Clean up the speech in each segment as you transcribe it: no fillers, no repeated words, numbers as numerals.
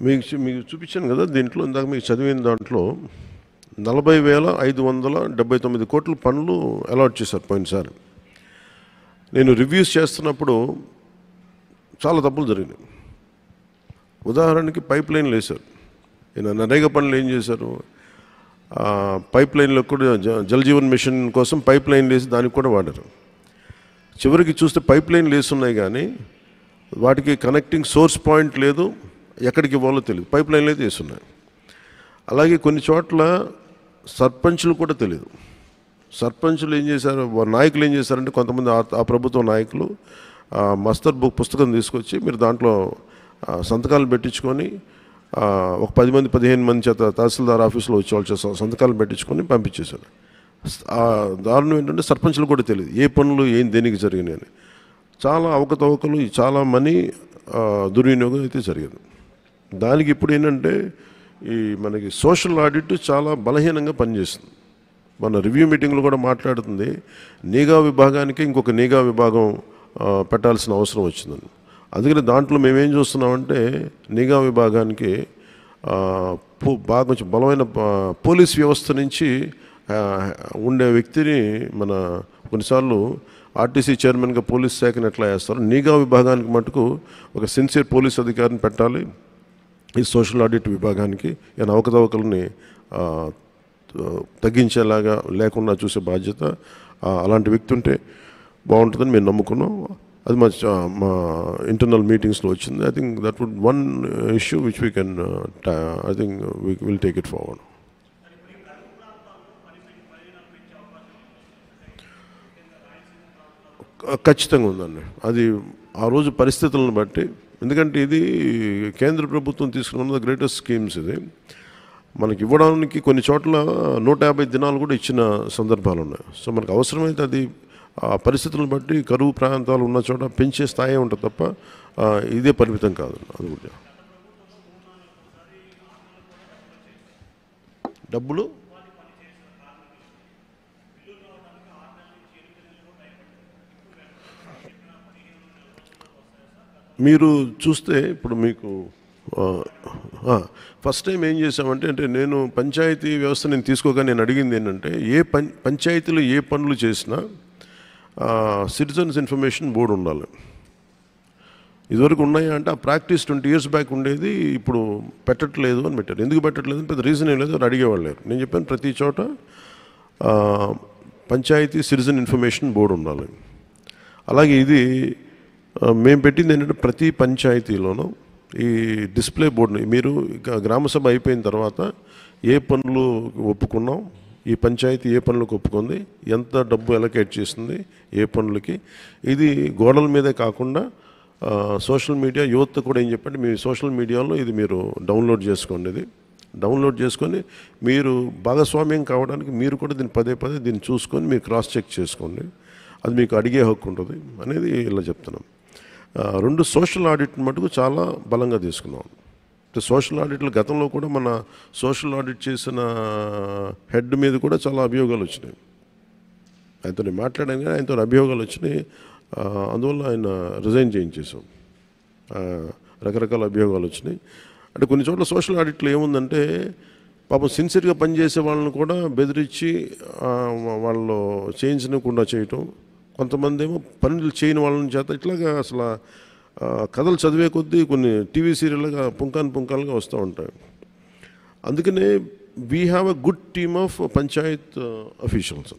మీకు చూపించాను కదా, దీంట్లో ఇందాక మీకు చదివిన దాంట్లో 40,579 కోట్ల పనులు అలాట్ చేశారు పోయినసారి. నేను రివ్యూస్ చేస్తున్నప్పుడు చాలా తప్పులు జరిగినాయి. ఉదాహరణకి పైప్ లైన్లు వేశారు. నరేగా పనులు ఏం చేశారు, పైప్ లైన్లో కూడా జల్ జీవన్ మిషన్ కోసం పైప్ లైన్లు వేసి దానికి కూడా వాడారు. చివరికి చూస్తే పైప్ లైన్లు వేస్తున్నాయి కానీ వాటికి కనెక్టింగ్ సోర్స్ పాయింట్ లేదు, ఎక్కడికి ఇవ్వాలో తెలియదు. పైప్ లైన్లు అయితే వేస్తున్నాయి. అలాగే కొన్ని చోట్ల సర్పంచులు కూడా తెలియదు. సర్పంచులు ఏం చేశారు, నాయకులు ఏం చేశారంటే కొంతమంది ఆ ప్రభుత్వ నాయకులు మస్తర్ బుక్ పుస్తకం తీసుకొచ్చి మీరు దాంట్లో సంతకాలు పెట్టించుకొని ఒక 10 మంది 15 మంది చేత తహసీల్దార్ ఆఫీసులో వచ్చి వాళ్ళు సంతకాలు పెట్టించుకొని పంపించేశారు. దారుణం ఏంటంటే సర్పంచులు కూడా తెలియదు ఏ పనులు ఏం దేనికి జరిగినాయని. చాలా అవకతవకలు, చాలా మనీ దుర్వినియోగం అయితే జరిగింది. దానికి ఇప్పుడు ఏంటంటే ఈ మనకి సోషల్ ఆడిట్ చాలా బలహీనంగా పనిచేస్తుంది. మన రివ్యూ మీటింగ్లో కూడా మాట్లాడుతుంది, నిఘా విభాగానికి ఇంకొక నిఘా విభాగం పెట్టాల్సిన అవసరం వచ్చిందని. అందుకని దాంట్లో మేమేం చూస్తున్నామంటే నిఘా విభాగానికి బాగా కొంచెం బలమైన పోలీస్ వ్యవస్థ నుంచి ఉండే వ్యక్తిని మన కొన్నిసార్లు ఆర్టీసీ చైర్మన్గా పోలీస్ శాఖను ఎట్లా వేస్తారు, నిఘా విభాగానికి మటుకు ఒక సిన్సియర్ పోలీస్ అధికారిని పెట్టాలి. ఈ సోషల్ ఆడిట్ విభాగానికి ఏమైనా అవకతవకలని తగ్గించేలాగా లేకుండా చూసే బాధ్యత అలాంటి వ్యక్తి ఉంటే బాగుంటుందని మేము నమ్ముకున్నాం. అది మా ఇంటర్నల్ మీటింగ్స్లో వచ్చింది. I think that would one issue which we can I think we will take it forward. ఖచ్చితంగా ఉందండి. అది ఆ రోజు పరిస్థితులను బట్టి, ఎందుకంటే ఇది కేంద్ర ప్రభుత్వం తీసుకున్న గ్రేటెస్ట్ స్కీమ్స్. ఇది మనకి ఇవ్వడానికి కొన్ని చోట్ల 150 దినాలు కూడా ఇచ్చిన సందర్భాలు ఉన్నాయి. సో మనకు అవసరమైతే అది ఆ పరిస్థితులను బట్టి కరువు ప్రాంతాలు ఉన్న చోట పెంచే స్థాయి ఉంటుంది తప్ప ఇదే పరిమితం కాదు. అది కూడా డబ్బులు మీరు చూస్తే ఇప్పుడు మీకు ఫస్ట్ టైం ఏం చేసామంటే, నేను పంచాయతీ వ్యవస్థ నేను తీసుకోగా నేను అడిగింది ఏంటంటే పంచాయతీలు ఏ పనులు చేసినా సిటిజన్స్ ఇన్ఫర్మేషన్ బోర్డు ఉండాలి. ఇదివరకు ఉన్నాయా అంటే ఆ ప్రాక్టీస్ 20 years బ్యాక్ ఉండేది, ఇప్పుడు పెట్టట్లేదు అని పెట్టారు. ఎందుకు పెట్టట్లేదు అని పెద్ద రీజన్ ఏం లేదు, అని అడిగేవాళ్ళు లేరు. నేను చెప్పాను ప్రతి చోట పంచాయతీ సిటిజన్ ఇన్ఫర్మేషన్ బోర్డు ఉండాలి. అలాగే ఇది మేము పెట్టింది ఏంటంటే ప్రతి పంచాయతీలోనూ ఈ డిస్ప్లే బోర్డుని మీరు గ్రామసభ అయిపోయిన తర్వాత ఏ పనులు ఒప్పుకున్నాం, ఈ పంచాయతీ ఏ పనులకు ఒప్పుకుంది, ఎంత డబ్బు అలొకేట్ చేసింది ఏ పనులకి, ఇది గోడల మీదే కాకుండా సోషల్ మీడియా యువత కూడా ఏం చెప్పండి, మీ సోషల్ మీడియాలో ఇది మీరు డౌన్లోడ్ చేసుకోండి. ఇది డౌన్లోడ్ చేసుకొని మీరు భాగస్వామ్యం కావడానికి మీరు కూడా దీన్ని పదే దీన్ని చూసుకొని మీరు క్రాస్ చెక్ చేసుకోండి. అది మీకు అడిగే హక్కు ఉంటుంది అనేది ఇలా చెప్తున్నాం. 2 సోషల్ ఆడిట్ మటుకు చాలా బలంగా తీసుకున్నాం. సోషల్ ఆడిట్లు గతంలో కూడా మన సోషల్ ఆడిట్ చేసిన హెడ్ మీద కూడా చాలా అభియోగాలు వచ్చినాయి. ఆయనతో నేను మాట్లాడాను కానీ ఆయనతో అభియోగాలు వచ్చినాయి. అందువల్ల ఆయన రిజైన్ చేయించేసాం. రకరకాల అభియోగాలు వచ్చినాయి. అంటే కొన్ని చోట్ల సోషల్ ఆడిట్లో ఏముందంటే పాపం సిన్సియర్గా పనిచేసే వాళ్ళని కూడా బెదిరించి వాళ్ళు చేయించకుండా చేయటం, కొంతమంది ఏమో పనులు చేయని వాళ్ళని చేత ఇట్లాగా అసలు కథలు చదివే కొద్దీ కొన్ని టీవీ సీరియల్గా పుంకాలుగా వస్తూ ఉంటాయి. అందుకనే we have a good team of panchayat officials.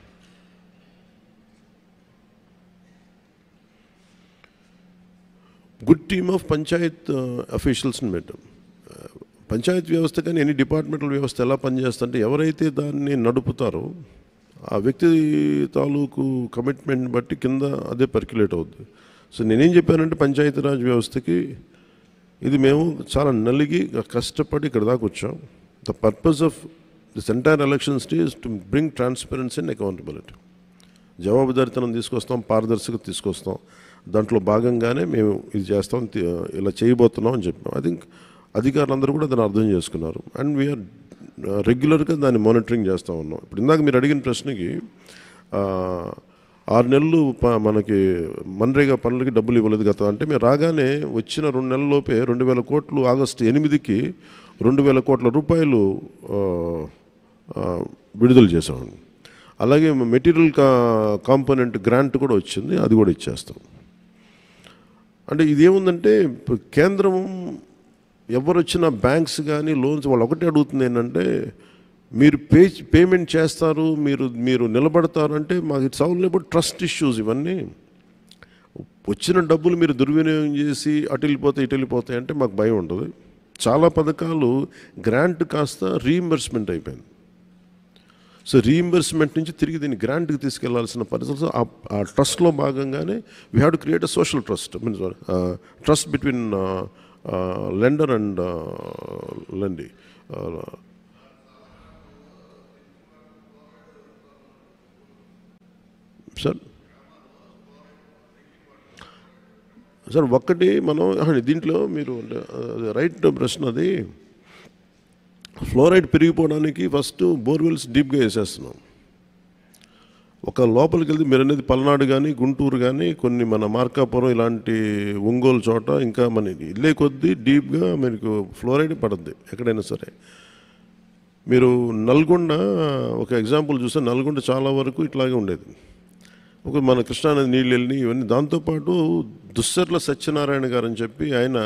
Good team of panchayat అఫీషియల్స్ని పెట్టాం. పంచాయత్ వ్యవస్థ కానీ ఎనీ డిపార్ట్మెంటల్ వ్యవస్థ ఎలా పనిచేస్తుంటే ఎవరైతే దాన్ని నడుపుతారో ఆ వ్యక్తి తాలూకు కమిట్మెంట్ బట్టి కింద అదే పర్క్యులేట్ అవుద్ది. సో నేనేం చెప్పానంటే పంచాయతీరాజ్ వ్యవస్థకి ఇది మేము చాలా నలిగి కష్టపడి ఇక్కడ దాకా వచ్చాం. The purpose of this entire elections is to bring transparency and accountability. జవాబుదారితనం తీసుకొస్తాం, పారదర్శకత తీసుకొస్తాం. దాంట్లో భాగంగానే మేము ఇది చేస్తాం, ఇలా చేయబోతున్నాం అని చెప్పాం. ఐ థింక్ అధికారులందరూ కూడా దాన్ని అర్థం చేసుకున్నారు. అండ్ వీఆర్ రెగ్యులర్గా దాన్ని మానిటరింగ్ చేస్తూ ఉన్నాం. ఇప్పుడు ఇందాక మీరు అడిగిన ప్రశ్నకి 6 నెలలు మనకి మన్రేగా పనులకి డబ్బులు ఇవ్వలేదు గత. అంటే మేము రాగానే వచ్చిన 2 నెలల్లోపే 2,000 కోట్లు ఆగస్టు 8కి 2,000 కోట్ల రూపాయలు విడుదల చేసామండి. అలాగే మెటీరియల్ కాంపోనెంట్ గ్రాంట్ కూడా వచ్చింది, అది కూడా ఇచ్చేస్తాం. అంటే ఇదేముందంటే ఇప్పుడు కేంద్రం ఎవరు వచ్చినా బ్యాంక్స్ కానీ లోన్స్ వాళ్ళు ఒకటే అడుగుతుంది ఏంటంటే, మీరు పేమెంట్ చేస్తారు, మీరు నిలబడతారు అంటే మాకు it's all about trust issues. ఇవన్నీ వచ్చిన డబ్బులు మీరు దుర్వినియోగం చేసి అటు వెళ్ళిపోతాయి ఇటు వెళ్ళిపోతాయి అంటే మాకు భయం ఉంటుంది. చాలా పథకాలు గ్రాంట్ కాస్త రీఇంబర్స్మెంట్ అయిపోయింది. సో రీఇంబర్స్మెంట్ నుంచి తిరిగి దీన్ని గ్రాంట్కి తీసుకెళ్లాల్సిన పరిస్థితులు ఆ ట్రస్ట్లో భాగంగానే we have to create a social trust, means trust between lender and lendee. Sir ఒక్కటి మనం దీంట్లో మీరు రైట్ ప్రశ్న. అది ఫ్లోరైడ్ పెరిగిపోవడానికి ఫస్ట్ బోర్వెల్స్ డీప్గా వేసేస్తున్నాం. ఒక లోపలికి వెళ్తే మీరు అనేది పల్నాడు కానీ గుంటూరు కానీ కొన్ని మన మార్కాపురం ఇలాంటి ఒంగోలు చోట ఇంకా మన ఇల్లే కొద్దీ డీప్గా మీకు ఫ్లోరైడ్ పడుద్ది ఎక్కడైనా సరే. మీరు నల్గొండ ఒక ఎగ్జాంపుల్ చూస్తే నల్గొండ చాలా వరకు ఇట్లాగే ఉండేది. ఒక మన కృష్ణానది నీళ్ళు వెళ్ళి ఇవన్నీ. దాంతోపాటు దుస్సర్ల సత్యనారాయణ గారు అని చెప్పి ఆయన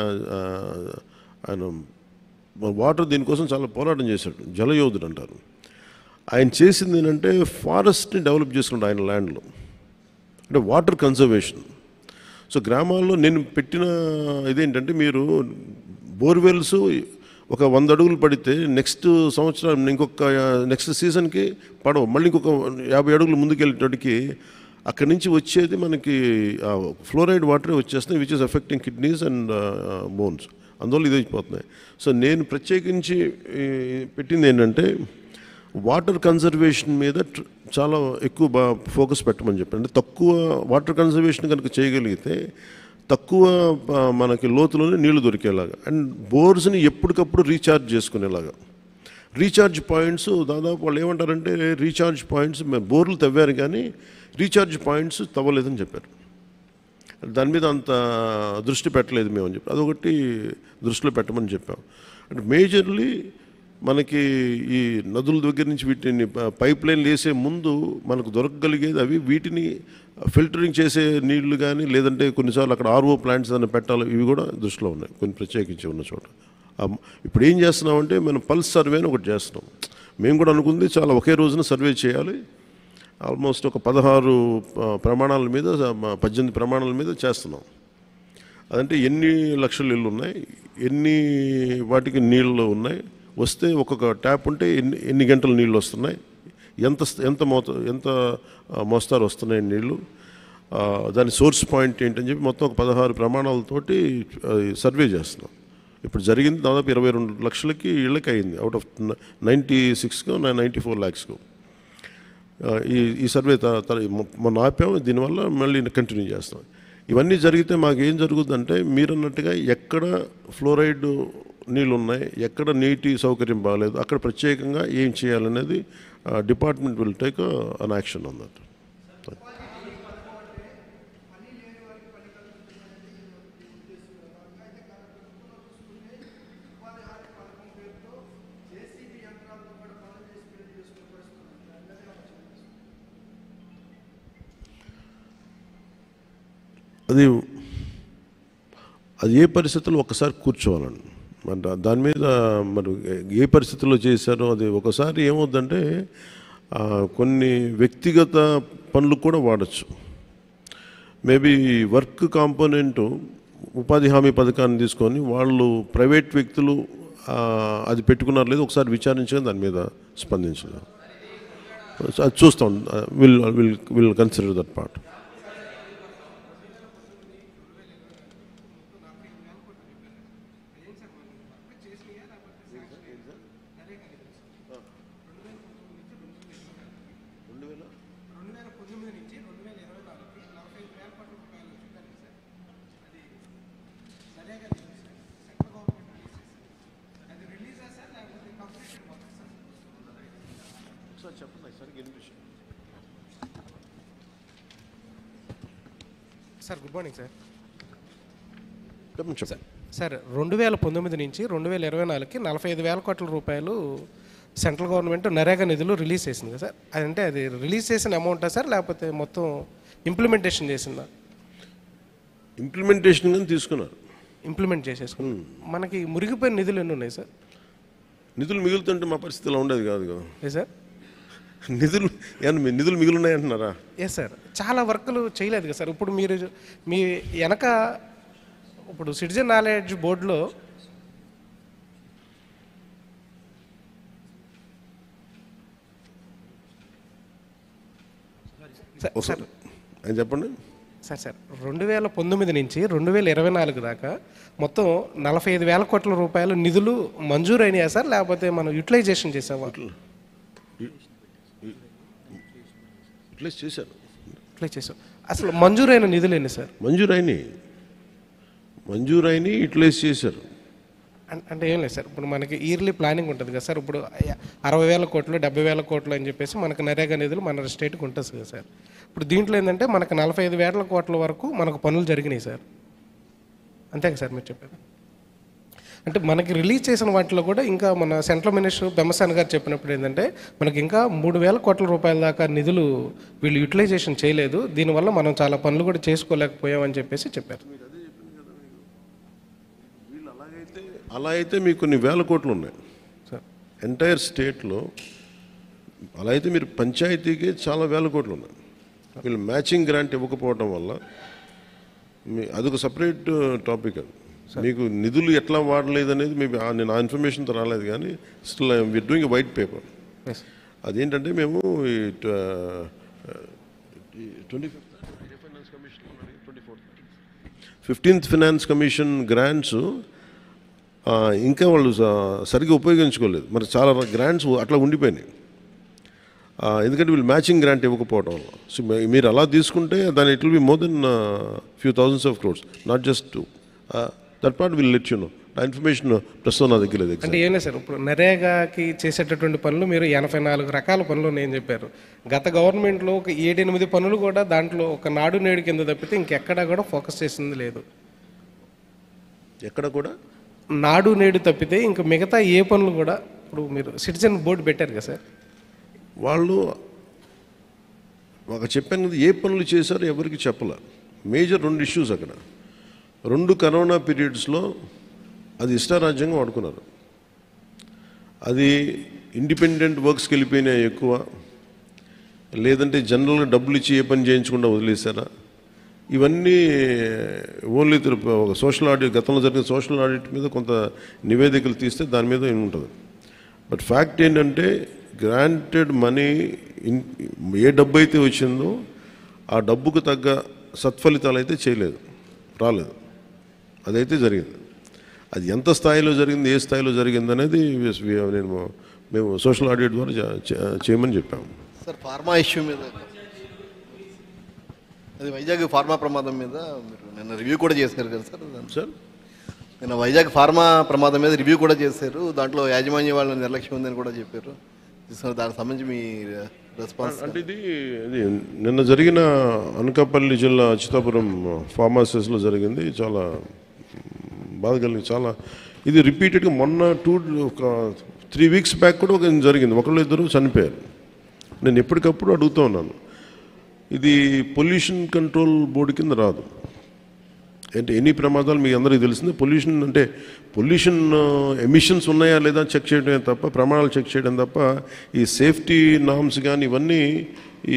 వాటర్ దీనికోసం చాలా పోరాటం చేశాడు, జలయోధుడు అంటారు. ఆయన చేసింది ఏంటంటే ఫారెస్ట్ని డెవలప్ చేసుకుంటాడు ఆయన ల్యాండ్లో, అంటే వాటర్ కన్జర్వేషన్. సో గ్రామాల్లో నేను పెట్టిన ఇదేంటంటే, మీరు బోర్వెల్స్ ఒక 100 అడుగులు పడితే నెక్స్ట్ సంవత్సరం నెక్స్ట్ సీజన్కి పడవు, మళ్ళీ ఇంకొక 50 అడుగులు ముందుకెళ్ళేటోటికి అక్కడి నుంచి వచ్చేది మనకి ఫ్లోరైడ్ వాటరే వచ్చేస్తున్నాయి, which is affecting kidneys and bones. అందువల్ల ఇది అయిపోతున్నాయి. సో నేను ప్రత్యేకించి పెట్టింది ఏంటంటే వాటర్ కన్జర్వేషన్ మీద చాలా ఎక్కువ ఫోకస్ పెట్టమని చెప్పాను. అంటే తక్కువ వాటర్ కన్జర్వేషన్ కనుక చేయగలిగితే తక్కువ మనకి లోతులోనే నీళ్లు దొరికేలాగా, అండ్ బోర్స్ని ఎప్పటికప్పుడు రీఛార్జ్ చేసుకునేలాగా. రీఛార్జ్ పాయింట్స్ దాదాపు వాళ్ళు ఏమంటారంటే, రీఛార్జ్ పాయింట్స్ బోర్లు తవ్వారు కానీ రీఛార్జ్ పాయింట్స్ తవ్వలేదని చెప్పారు. దాని మీద అంత దృష్టి పెట్టలేదు మేము అని చెప్పి అదొకటి దృష్టిలో పెట్టమని చెప్పాం. అంటే మేజర్లీ మనకి ఈ నదుల దగ్గర నుంచి వీటిని పైప్ లైన్లు వేసే ముందు మనకు దొరకగలిగేది అవి. వీటిని ఫిల్టరింగ్ చేసే నీళ్లు కానీ లేదంటే కొన్నిసార్లు అక్కడ ఆర్ఓ ప్లాంట్స్ ఏదైనా పెట్టాలి, ఇవి కూడా దృష్టిలో ఉన్నాయి కొన్ని ప్రత్యేకించి ఉన్న చోట. ఇప్పుడు ఏం చేస్తున్నామంటే మనం పల్స్ సర్వే అని ఒకటి చేస్తున్నాం. మేము కూడా అనుకుంది చాలా ఒకే రోజున సర్వే చేయాలి. ఆల్మోస్ట్ ఒక 16 ప్రమాణాల మీద 18 ప్రమాణాల మీద చేస్తున్నాం. అదంటే ఎన్ని లక్షల ఇళ్ళు ఉన్నాయి, ఎన్ని వాటికి నీళ్ళు ఉన్నాయి, వస్తే ఒక్కొక్క ట్యాప్ ఉంటే ఎన్ని గంటలు నీళ్ళు వస్తున్నాయి, ఎంత మోస్తారు వస్తున్నాయి నీళ్ళు, దాని సోర్స్ పాయింట్ ఏంటని చెప్పి మొత్తం ఒక 16 ప్రమాణాలతోటి సర్వే చేస్తున్నాం. ఇప్పుడు జరిగింది దాదాపు 22 లక్షలకి ఇళ్ళకి అయింది, అవుట్ ఆఫ్ 96 94 lakhs. ఈ సర్వే మొన్న ఆపాము, దీనివల్ల మళ్ళీ కంటిన్యూ చేస్తాం. ఇవన్నీ జరిగితే మాకు ఏం జరుగుతుందంటే, మీరన్నట్టుగా ఎక్కడ ఫ్లోరైడ్ నీళ్ళు ఉన్నాయి, ఎక్కడ నీటి సౌకర్యం బాగాలేదు, అక్కడ ప్రత్యేకంగా ఏం చేయాలనేది department will take an action on that. అది ఏ పరిస్థితుల్లో ఒకసారి కూర్చోవాలండి. మరి దాని మీద మరి ఏ పరిస్థితుల్లో చేశారో అది ఒకసారి ఏమవుద్దంటే కొన్ని వ్యక్తిగత పనులు కూడా వాడచ్చు. మేబీ వర్క్ కాంపోనెంటు ఉపాధి హామీ పథకాన్ని తీసుకొని వాళ్ళు ప్రైవేట్ వ్యక్తులు అది పెట్టుకున్నారు లేదు ఒకసారి విచారించగా దాని మీద స్పందించలేదు. అది చూస్తాం, will consider that part. Sir good morning sir. చెప్పండి. సార్ 2019 నుంచి 2024కి 45,000 కోట్ల రూపాయలు సెంట్రల్ గవర్నమెంట్ నరేగా నిధులు రిలీజ్ చేసింది కదా సార్. అదంటే అది రిలీజ్ చేసిన అమౌంటా సార్, లేకపోతే మొత్తం ఇంప్లిమెంటేషన్ చేసిందా? ఇంప్లిమెంటేషన్ కానీ తీసుకున్నారు, ఇంప్లిమెంట్ చేసేసుకున్నాం. మనకి మురిగిపోయిన నిధులు ఎన్ని ఉన్నాయి సార్? నిధులు మిగులుతుంటే మా పరిస్థితి ఇలా ఉండేది కాదు కదా. ఏ సార్, నిధులు మిగులున్నాయి అంటున్నారా? ఎస్ సార్, చాలా వర్కులు చేయలేదు కదా సార్. ఇప్పుడు మీరు మీ వెనక ఇప్పుడు సిటిజన్ నాలెడ్జ్ బోర్డులో సార్ అని చెప్పండి సార్ 2019 నుంచి 2024 దాకా మొత్తం 45,000 కోట్ల రూపాయలు నిధులు మంజూరు అయినాయా సార్, లేకపోతే మనం యూటిలైజేషన్ చేసామా? యూటిలైజ్ చేశారు. యూటిలైజ్ చేసాం. అసలు మంజూరైన నిధులు ఎన్ని సార్? మంజూరైన యూటిలైజ్ చేశారు అంటే ఏం లేదు సార్, ఇప్పుడు మనకి ఇయర్లీ ప్లానింగ్ ఉంటుంది కదా సార్. ఇప్పుడు 60,000 కోట్లు 70,000 కోట్లు అని చెప్పేసి మనకు నరేగా నిధులు మన స్టేట్కి ఉంటుంది కదా సార్. ఇప్పుడు దీంట్లో ఏంటంటే మనకు 45,000 కోట్ల వరకు మనకు పనులు జరిగినాయి సార్. అంతే కదా సార్ మీరు చెప్పారు? అంటే మనకి రిలీజ్ చేసిన వాటిలో కూడా ఇంకా మన సెంట్రల్ మినిస్టర్ బెమ్మసాని గారు చెప్పినప్పుడు ఏంటంటే మనకి ఇంకా 3,000 కోట్ల రూపాయల దాకా నిధులు వీళ్ళు యూటిలైజేషన్ చేయలేదు, దీనివల్ల మనం చాలా పనులు కూడా చేసుకోలేకపోయామని చెప్పేసి చెప్పారు. అలా అయితే మీకు కొన్ని వేల కోట్లు ఉన్నాయి సార్ ఎంటైర్ స్టేట్లో. అలా అయితే మీరు పంచాయతీకి చాలా వేల కోట్లు ఉన్నాయి. వీళ్ళు మ్యాచింగ్ గ్రాంట్ ఇవ్వకపోవడం వల్ల అదొక సపరేట్ టాపిక్. అది మీకు నిధులు ఎట్లా వాడలేదు అనేది నేను ఆ ఇన్ఫర్మేషన్తో రాలేదు, కానీ still we are doing a white paper. అదేంటంటే మేము 15th ఫైనాన్స్ కమిషన్ గ్రాంట్స్ ఇంకా వాళ్ళు సరిగ్గా ఉపయోగించుకోలేదు. మరి చాలా గ్రాంట్స్ అట్లా ఉండిపోయినాయి, ఎందుకంటే వీళ్ళు మ్యాచింగ్ గ్రాంట్ ఇవ్వకపోవడం వల్ల. సో మీరు అలా తీసుకుంటే దాని it will be more than few thousands of crores, not just that part will let you know. ఆ ఇన్ఫర్మేషన్ ప్రస్తుతం నా దగ్గర లేదు. అంటే ఏం లేదు సార్, ఇప్పుడు నరేగాకి చేసేటటువంటి పనులు మీరు 84 రకాల పనులు నేను చెప్పారు. గత గవర్నమెంట్లో ఒక 7-8 పనులు కూడా దాంట్లో ఒక నాడు నేడు కింద తప్పితే ఇంకెక్కడా కూడా ఫోకస్ చేసింది లేదు. ఎక్కడ కూడా నాడు నేడు తప్పితే ఇంకా మిగతా ఏ పనులు కూడా ఇప్పుడు మీరు సిటిజన్ బోర్డు పెట్టారు కదా సార్, వాళ్ళు ఒక చెప్పాను కదా, ఏ పనులు చేశారో ఎవరికి చెప్పలే. మేజర్ 2 ఇష్యూస్ అక్కడ. 2 కరోనా పీరియడ్స్లో అది ఇష్టారాజ్యంగా వాడుకున్నారు. అది ఇండిపెండెంట్ వర్క్స్కి వెళ్ళిపోయినాయి ఎక్కువ, లేదంటే జనరల్గా డబ్బులు ఇచ్చి ఏ పని చేయించకుండా వదిలేశారా, ఇవన్నీ ఓన్లీ ఒక సోషల్ ఆడిట్, గతంలో జరిగిన సోషల్ ఆడిట్ మీద కొంత నివేదికలు తీస్తే దాని మీద ఉంటుంది. బట్ ఫ్యాక్ట్ ఏంటంటే గ్రాంటెడ్ మనీ ఏ డబ్బు అయితే వచ్చిందో ఆ డబ్బుకు తగ్గ సత్ఫలితాలు అయితే రాలేదు. అదైతే జరిగింది. అది ఎంత స్థాయిలో జరిగింది, ఏ స్థాయిలో జరిగింది అనేది మేము సోషల్ ఆడిట్ ద్వారా చేయమని చెప్పాము. సార్ ఫార్మా ఇష్యూ మీద, అది వైజాగ్ ఫార్మా ప్రమాదం మీద మీరు నిన్న రివ్యూ కూడా చేశారు కదా సార్. నిన్న వైజాగ్ ఫార్మా ప్రమాదం మీద రివ్యూ కూడా చేశారు, దాంట్లో యాజమాన్య వాళ్ళ నిర్లక్ష్యం ఉందని కూడా చెప్పారు. దానికి సంబంధించి మీ రెస్పాన్స్ అంటే ఇది నిన్న జరిగిన అనకాపల్లి జిల్లా అచ్యుతాపురం ఫార్మాసిస్లో జరిగింది. చాలా బాధ కలిగింది. చాలా ఇది రిపీటెడ్గా మొన్న 3 వీక్స్ బ్యాక్ కూడా ఒక జరిగింది, 1-2 చనిపోయారు. నేను ఎప్పటికప్పుడు అడుగుతూ ఉన్నాను, ఇది పొల్యూషన్ కంట్రోల్ బోర్డు కింద రాదు. అంటే ఎన్ని ప్రమాదాలు మీకు అందరికీ తెలిసింది. పొల్యూషన్ ఎమిషన్స్ ఉన్నాయా లేదా చెక్ చేయడమే తప్ప, ప్రమాణాలు చెక్ చేయడం తప్ప, ఈ సేఫ్టీ నామ్స్ కానీ ఇవన్నీ ఈ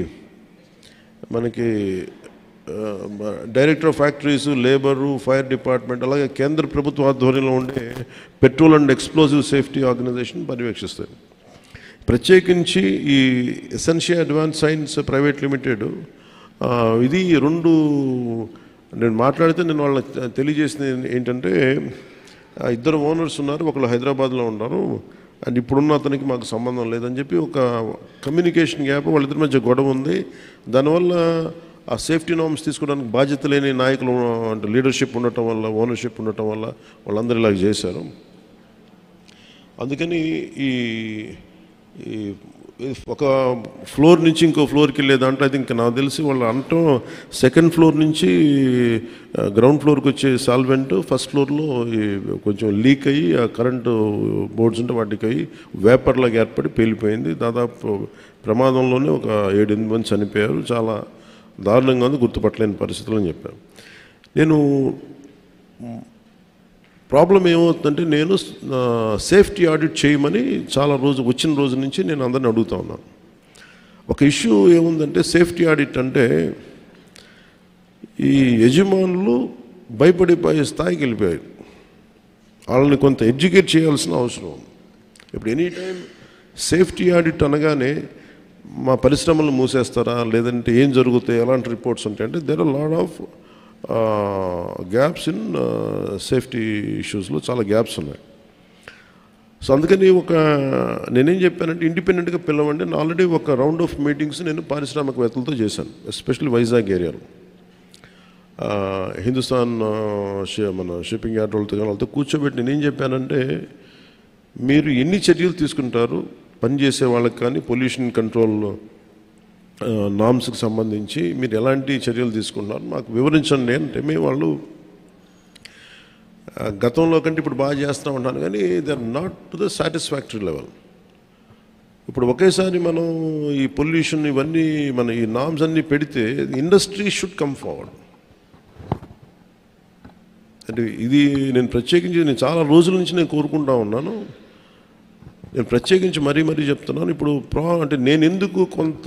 మనకి director of factories, labour, fire department, అలాగే కేంద్ర ప్రభుత్వ ఆధ్వర్యంలో ఉండే petrol and explosive safety organisation పర్యవేక్షిస్తాయి. ప్రత్యేకించి ఈ essential advance science private limited, ఇది 2 నేను మాట్లాడితే నేను వాళ్ళకి తెలియజేసింది ఏంటంటే, 2 ఓనర్స్ ఉన్నారు, ఒకళ్ళు హైదరాబాద్లో ఉన్నారు, అండ్ ఇప్పుడున్న అతనికి మాకు సంబంధం లేదని చెప్పి ఒక కమ్యూనికేషన్ గ్యాప్, వాళ్ళిద్దరి మధ్య గొడవ ఉంది. దానివల్ల ఆ సేఫ్టీ నార్మ్స్ తీసుకోవడానికి బాధ్యత లేని నాయకులు అంటే లీడర్షిప్ ఉండటం వల్ల, ఓనర్షిప్ ఉండటం వల్ల వాళ్ళందరూ ఇలాగ చేశారు. అందుకని ఒక ఫ్లోర్ నుంచి ఇంకో ఫ్లోర్కి వెళ్ళే దాంట్లో అది ఇంకా నాకు తెలిసి వాళ్ళు అంటాం సెకండ్ ఫ్లోర్ నుంచి గ్రౌండ్ ఫ్లోర్కి వచ్చే సాల్వెంట్ ఫస్ట్ ఫ్లోర్లో కొంచెం లీక్ అయ్యి ఆ కరెంటు బోర్డ్స్ ఉంటే వాటికి అయ్యి వేపర్లాగా ఏర్పడి పేలిపోయింది. దాదాపు ప్రమాదంలోనే ఒక 7-8 మంది చనిపోయారు. చాలా దారుణంగా ఉంది, గుర్తుపట్టలేని పరిస్థితులు అని చెప్పాను. నేను ప్రాబ్లం ఏమవుతుందంటే నేను సేఫ్టీ ఆడిట్ చేయమని చాలా వచ్చిన రోజు నుంచి నేను అందరిని అడుగుతా ఉన్నాను. ఒక ఇష్యూ ఏముందంటే సేఫ్టీ ఆడిట్ అంటే ఈ యజమానులు భయపడిపోయే స్థాయికి వెళ్ళిపోయారు. వాళ్ళని కొంత ఎడ్యుకేట్ చేయాల్సిన అవసరం ఉంది. ఇప్పుడు ఎనీ టైం సేఫ్టీ ఆడిట్ అనగానే మా పరిశ్రమలు మూసేస్తారా, లేదంటే ఏం జరుగుతాయి, ఎలాంటి రిపోర్ట్స్ ఉంటాయంటే there are lot of gaps in safety ఇష్యూస్లో చాలా గ్యాప్స్ ఉన్నాయి. సో అందుకని నేనేం చెప్పానంటే ఇండిపెండెంట్గా పిలవండి. నేను ఆల్రెడీ ఒక రౌండ్ ఆఫ్ మీటింగ్స్ నేను పారిశ్రామికవేత్తలతో చేశాను, ఎస్పెషల్లీ వైజాగ్ ఏరియాలో. హిందుస్థాన్ మన షిప్పింగ్ యార్డ్ వాళ్ళతో కూర్చోబెట్టి నేనేం చెప్పానంటే మీరు ఎన్ని చర్యలు తీసుకుంటారు పనిచేసే వాళ్ళకి కానీ పొల్యూషన్ కంట్రోల్ నామ్స్కి సంబంధించి మీరు ఎలాంటి చర్యలు తీసుకున్నారు మాకు వివరించండి అంటే వాళ్ళు గతంలో కంటే ఇప్పుడు బాగా చేస్తూ ఉంటాను, కానీ they are not to the satisfactory level. ఇప్పుడు ఒకేసారి మనం ఈ పొల్యూషన్ ఇవన్నీ మన ఈ నామ్స్ అన్నీ పెడితే ఇండస్ట్రీ షుడ్ కమ్ ఫార్వర్డ్. అంటే ఇది నేను చాలా రోజుల నుంచి నేను కోరుకుంటా ఉన్నాను. నేను ప్రత్యేకించి మరీ చెప్తున్నాను. ఇప్పుడు అంటే నేను ఎందుకు కొంత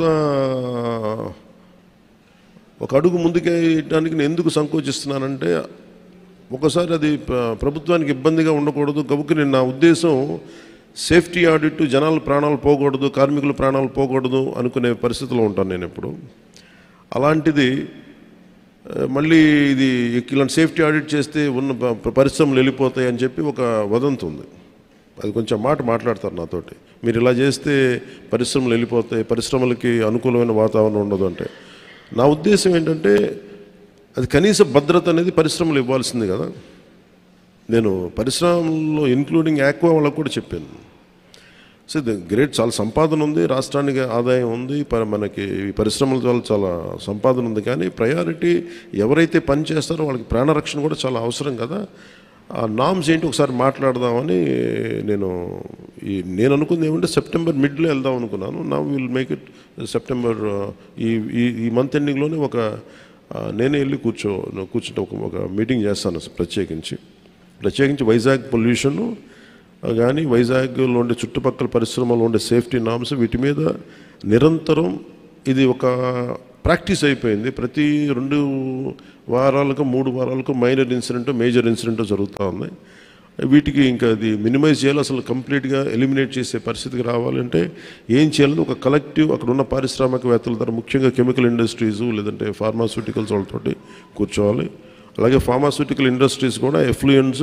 ఒక అడుగు ముందుకేయడానికి నేను ఎందుకు సంకోచిస్తున్నానంటే ఒకసారి అది ప్రభుత్వానికి ఇబ్బందిగా ఉండకూడదు కాబట్టి నా ఉద్దేశం సేఫ్టీ ఆడిట్ జనాల ప్రాణాలు పోకూడదు, కార్మికుల ప్రాణాలు పోకూడదు అనుకునే పరిస్థితిలో ఉంటాను నేను ఎప్పుడు. అలాంటిది మళ్ళీ ఇలాంటి సేఫ్టీ ఆడిట్ చేస్తే ఉన్న పరిశ్రమలు వెళ్ళిపోతాయి అని చెప్పి ఒక వదంతి ఉంది. అది కొంచెం మాట్లాడతారు నాతోటి, మీరు ఇలా చేస్తే పరిశ్రమలు వెళ్ళిపోతాయి, పరిశ్రమలకి అనుకూలమైన వాతావరణం ఉండదు అంటే. నా ఉద్దేశం ఏంటంటే అది కనీస భద్రత అనేది పరిశ్రమలు ఇవ్వాల్సింది కదా. నేను పరిశ్రమల్లో ఇంక్లూడింగ్ ఆక్వా వాళ్ళకు కూడా చెప్పాను. సో గ్రేట్, చాలా సంపాదన ఉంది, రాష్ట్రానికి ఆదాయం ఉంది, మనకి ఈ పరిశ్రమల వల్ల చాలా సంపాదన ఉంది. కానీ ప్రయారిటీ ఎవరైతే పని చేస్తారో వాళ్ళకి ప్రాణరక్షణ కూడా చాలా అవసరం కదా. ఆ నామ్స్ ఏంటి ఒకసారి మాట్లాడదామని నేను అనుకుంది ఏమంటే సెప్టెంబర్ మిడ్లో వెళ్దాం అనుకున్నాను. నా విల్ మేక్ ఇట్ సెప్టెంబర్ ఈ మంత్ ఎండింగ్లోనే నేనే వెళ్ళి కూర్చుంటే ఒక మీటింగ్ చేస్తాను ప్రత్యేకించి వైజాగ్ పొల్యూషను కానీ వైజాగ్లో ఉండే చుట్టుపక్కల పరిశ్రమలో ఉండే సేఫ్టీ నామ్స్ వీటి మీద నిరంతరం ఇది ఒక ప్రాక్టీస్ అయిపోయింది. ప్రతి 2 వారాలకు 3 వారాలకు మైనర్ ఇన్సిడెంట్ మేజర్ ఇన్సిడెంట్ జరుగుతూ ఉన్నాయి. వీటికి ఇంకా అది మినిమైజ్ చేయాలి, అసలు కంప్లీట్గా ఎలిమినేట్ చేసే పరిస్థితికి రావాలంటే ఏం చేయాలని ఒక కలెక్టివ్ అక్కడ ఉన్న పారిశ్రామికవేత్తల ద్వారా ముఖ్యంగా కెమికల్ ఇండస్ట్రీస్ లేదంటే ఫార్మాస్యూటికల్స్ వాళ్ళతోటి కూర్చోవాలి. అలాగే ఫార్మాస్యూటికల్ ఇండస్ట్రీస్ కూడా ఎఫ్లూయెంట్స్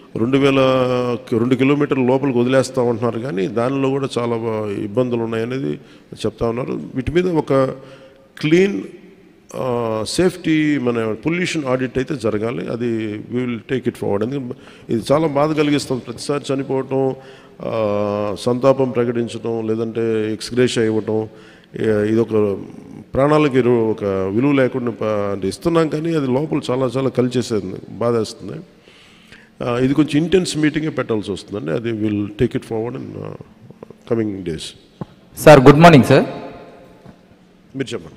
2 కిలోమీటర్ల లోపలికి వదిలేస్తూ ఉంటున్నారు, కానీ దానిలో కూడా చాలా ఇబ్బందులు ఉన్నాయనేది చెప్తా ఉన్నారు. వీటి మీద ఒక క్లీన్ సేఫ్టీ మన పొల్యూషన్ ఆడిట్ అయితే జరగాలి. అది we will take it forward. ఎందుకంటే ఇది చాలా బాధ కలిగిస్తుంది. ప్రతిసారి చనిపోవటం, సంతాపం ప్రకటించడం, లేదంటే ఎక్స్గ్రేషియా ఇవ్వటం, ఇది ఒక ప్రాణాలకి ఒక విలువ లేకుండా అంటే ఇస్తున్నాం, కానీ అది లోపల చాలా కలిచేసేది, బాధేస్తుంది. ఇది కొంచెం ఇంటెన్స్ మీటింగే పెట్టాల్సి వస్తుందండి. అది will take it forward in coming days. Sir good morning sir. మీరు చెప్పండి.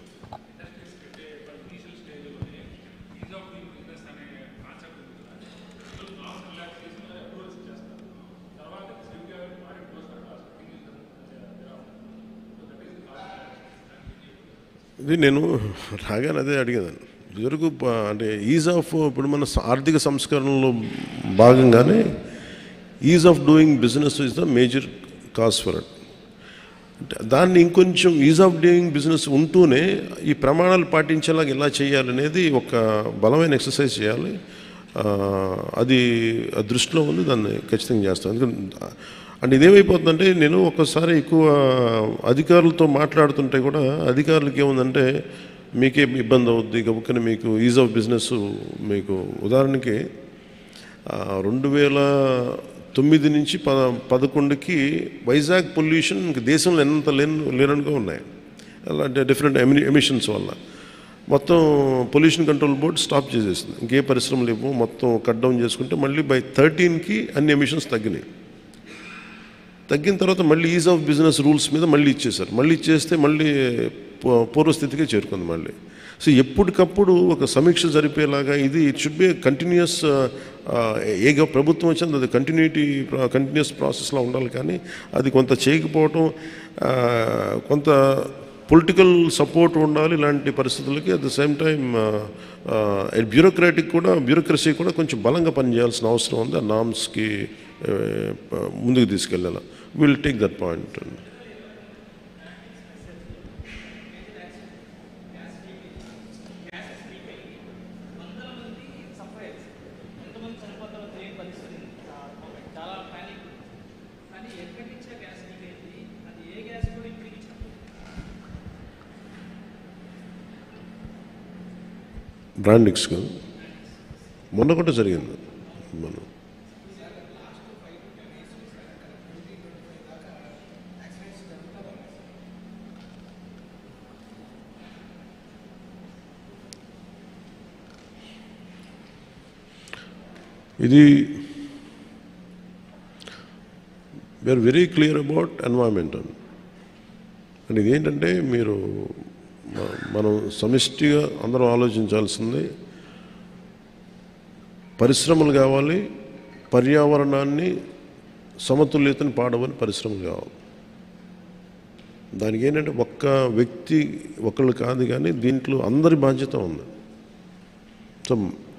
ఇది నేను రాగానే అదే అడిగేదాన్ని. ఇదివరకు అంటే ఈజ్ ఆఫ్ ఇప్పుడు మన ఆర్థిక సంస్కరణలో భాగంగానే ease of doing business is the major cause for it. దాన్ని ఇంకొంచెం ఈజ్ ఆఫ్ డూయింగ్ బిజినెస్ ఉంటూనే ఈ ప్రమాణాలు పాటించేలాగా ఎలా చేయాలనేది ఒక బలమైన ఎక్సర్సైజ్ చేయాలి. అది దృష్టిలో ఉంది, దాన్ని ఖచ్చితంగా చేస్తాను. ఎందుకంటే అంటే ఇదేమైపోతుందంటే నేను ఒక్కసారి ఎక్కువ అధికారులతో మాట్లాడుతుంటే కూడా అధికారులకి ఏముందంటే మీకే ఇబ్బంది అవుద్ది కాబట్టి మీకు ఈజ్ ఆఫ్ బిజినెస్ మీకు ఉదాహరణకి 9 నుంచి 11కి వైజాగ్ పొల్యూషన్ ఇంక దేశంలో ఎంత లేనట్టుగా ఉన్నాయి. అలాంటి డిఫరెంట్ ఎమిషన్స్ వల్ల మొత్తం పొల్యూషన్ కంట్రోల్ బోర్డు స్టాప్ చేసేసింది. ఇంకే పరిశ్రమలు ఇవ్వు, మొత్తం కట్ డౌన్ చేసుకుంటే మళ్ళీ బై 13కి అన్ని ఎమిషన్స్ తగ్గినాయి. తగ్గిన తర్వాత మళ్ళీ ఈజ్ ఆఫ్ బిజినెస్ రూల్స్ మీద మళ్ళీ ఇచ్చేశారు. మళ్ళీ ఇచ్చేస్తే మళ్ళీ పూర్వస్థితికే చేరుకుంది మళ్ళీ. సో ఎప్పటికప్పుడు ఒక సమీక్ష జరిపేలాగా ఇది ఇట్ షుడ్ బి కంటిన్యూస్. ఏ ప్రభుత్వం వచ్చింది అది కంటిన్యూస్ ప్రాసెస్లో ఉండాలి. కానీ అది కొంత చేయకపోవటం, కొంత పొలిటికల్ సపోర్ట్ ఉండాలి ఇలాంటి పరిస్థితులకి. At the same time bureaucracy కూడా కొంచెం బలంగా పనిచేయాల్సిన అవసరం ఉంది. ఆ నామ్స్కి ముందుకు తీసుకెళ్ళాలి. Will take that point. Brandix కాదు, మొన్న కూడా జరిగింది. మనం ఇది we're very clear about environment and ఇదేంటంటే మనం సమిష్టిగా అందరం ఆలోచించాల్సింది పరిశ్రమలు కావాలి, పర్యావరణాన్ని సమతుల్యతను పాడవని పరిశ్రమలు కావాలి. దానికి ఏంటంటే ఒక్క వ్యక్తి ఒకళ్ళు కాదు, కానీ దీంట్లో అందరి బాధ్యత ఉంది. సో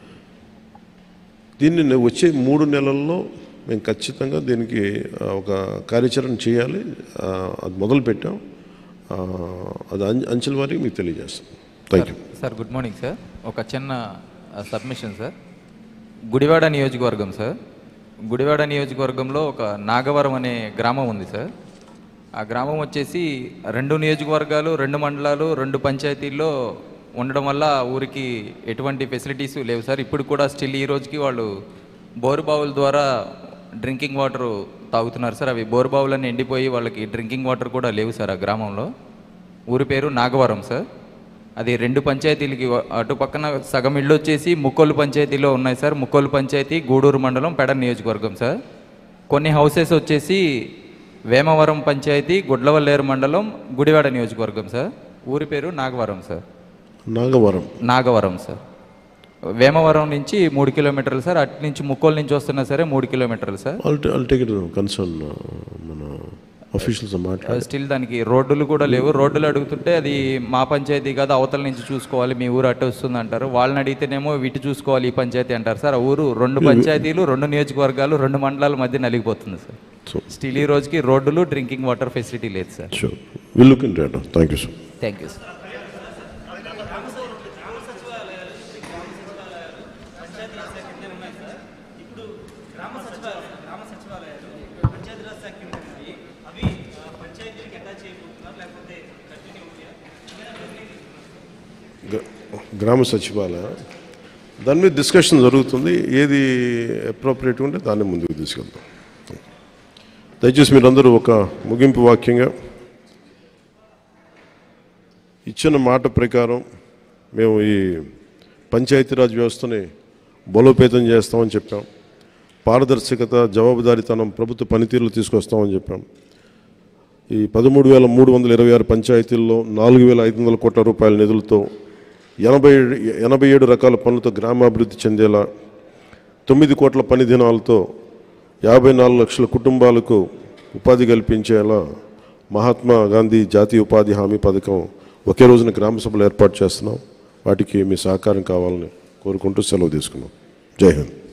దీన్ని వచ్చే 3 నెలల్లో మేము ఖచ్చితంగా దీనికి ఒక కార్యాచరణ చేయాలి. అది మొదలుపెట్టాం. అది అంచెల వారికి మీకు తెలియజేస్తాం. Thank you sir. Good morning sir. ఒక చిన్న సబ్మిషన్ సార్. గుడివాడ నియోజకవర్గం సార్. గుడివాడ నియోజకవర్గంలో ఒక నాగవరం అనే గ్రామం ఉంది సార్. ఆ గ్రామం వచ్చేసి 2 నియోజకవర్గాలు, 2 మండలాలు, 2 పంచాయతీల్లో ఉండడం వల్ల ఊరికి ఎటువంటి ఫెసిలిటీస్ లేవు సార్. ఇప్పుడు కూడా స్టిల్ ఈ రోజుకి వాళ్ళు బోరుబావుల ద్వారా డ్రింకింగ్ వాటర్ తాగుతున్నారు సార్. అవి బోరుబావులన్నీ ఎండిపోయి వాళ్ళకి డ్రింకింగ్ వాటర్ కూడా లేవు సార్ ఆ గ్రామంలో. ఊరి పేరు నాగవరం సార్. అది 2 పంచాయతీలకి అటు పక్కన సగం ఇళ్ళు వచ్చేసి ముక్కోలు పంచాయతీలో ఉన్నాయి సార్. ముక్కోలు పంచాయతీ గూడూరు మండలం, పెడ నియోజకవర్గం సార్. కొన్ని హౌసెస్ వచ్చేసి వేమవరం పంచాయతీ, గుడ్లవల్లేరు మండలం, గుడివాడ నియోజకవర్గం సార్. ఊరి పేరు నాగవరం సార్. నాగవరం సార్. వేమవరం నుంచి 3 కిలోమీటర్లు సార్. అటు నుంచి ముక్కోలు నుంచి వస్తున్నా సరే 3 కిలోమీటర్లు సార్. స్టిల్ దానికి రోడ్డులు కూడా లేవు. రోడ్డులు అడుగుతుంటే అది మా పంచాయతీ కాదు, అవతల నుంచి చూసుకోవాలి, మీ ఊరు అట్టు వస్తుంది అంటారు. వాళ్ళని అడిగితేనేమో వీటి చూసుకోవాలి, ఈ పంచాయతీ అంటారు సార్. ఆ ఊరు 2 పంచాయతీలు, 2 నియోజకవర్గాలు, 2 మండలాల మధ్య నలిగిపోతుంది సార్. స్టిల్ ఈ రోజుకి రోడ్డులు, డ్రింకింగ్ వాటర్ ఫెసిలిటీ లేదు sir. Thank you sir. Thank you sir. గ్రామ సచివాలయం దాని మీద డిస్కషన్ జరుగుతుంది. ఏది అప్రోప్రియేట్ ఉంటే దాన్ని ముందుకు తీసుకెళ్తాం. దయచేసి మీరందరూ ఒక ముగింపు వాక్యంగా ఇచ్చిన మాట ప్రకారం మేము ఈ పంచాయతీరాజ్ వ్యవస్థని బలోపేతం చేస్తామని చెప్పాం. పారదర్శకత, జవాబుదారీతనం ప్రభుత్వ పనితీరులు తీసుకొస్తామని చెప్పాం. ఈ 13,326 పంచాయతీల్లో 4,500 కోట్ల రూపాయల నిధులతో 87 రకాల పనులతో గ్రామాభివృద్ధి చెందేలా, 9 కోట్ల పని దినాలతో 54 లక్షల కుటుంబాలకు ఉపాధి కల్పించేలా మహాత్మా గాంధీ జాతీయ ఉపాధి హామీ పథకం ఒకే రోజున గ్రామ సభలు ఏర్పాటు చేస్తున్నాం. వాటికి మీ సహకారం కావాలని కోరుకుంటూ సెలవు తీసుకున్నాం. జై హింద్.